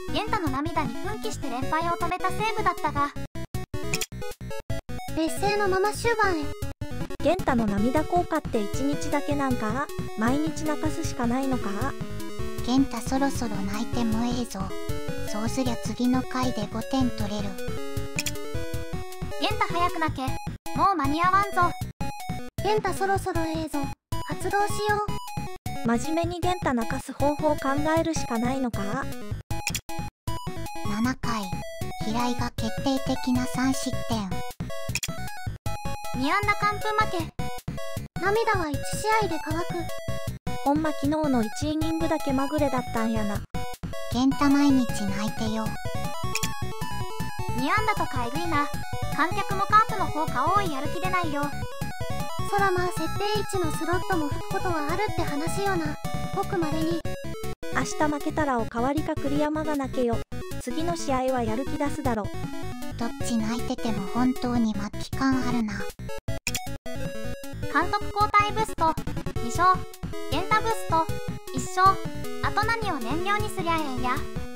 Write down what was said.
元太の涙に奮起して連敗を止めた西武だったが、 劣勢のまま終盤へ。 元太の涙効果って1日だけなんか？毎日泣かすしかないのか？ 元太そろそろ泣いてもええぞ。そうすりゃ次の回で5点取れる。 元太早く泣け、もう間に合わんぞ。 元太そろそろええぞ。発動しよう。真面目に元太泣かす方法を考えるしかないのか ？7回、平井が決定的な3失点。 2安打完封負け。 涙は1試合で乾く。 ほんま昨日の1イニングだけまぐれだったんやな。 元太毎日泣いてよ。 2安打とかえぐいな。観客もカープの方が多い、やる気出ないよ。 そらまあ設定1のスロットも吹くことはあるって話よな。ごくまれに。 明日負けたらおかわりか栗山が泣けよ。次の試合はやる気出すだろ。 どっち泣いてても本当に末期感あるな。 監督交代ブスト2勝、元太ブスト1勝。あと何を燃料にすりゃええんや。